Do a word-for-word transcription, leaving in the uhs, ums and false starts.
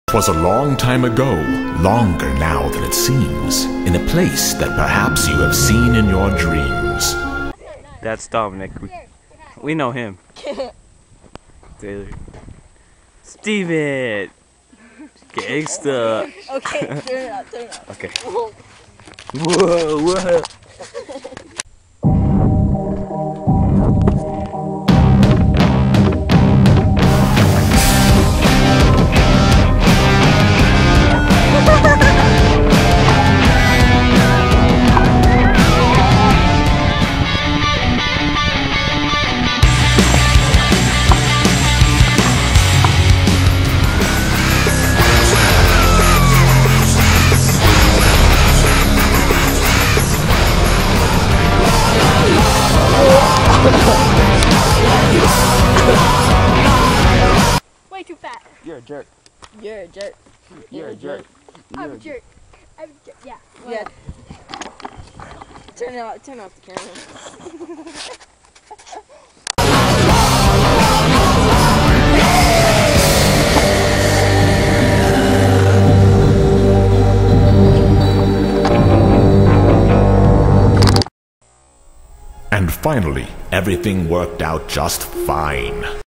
'Twas a long time ago, longer now than it seems, in a place that perhaps you have seen in your dreams. That's Dominic. We, we know him. Taylor. Steven! Gangsta! Okay, turn it up, turn it up. Okay. Whoa, whoa! Way too fat. You're a jerk. You're a jerk. You're a jerk. I'm a jerk. I'm a jerk. Yeah. Yeah. Turn it off. Turn off the camera. And finally, everything worked out just fine.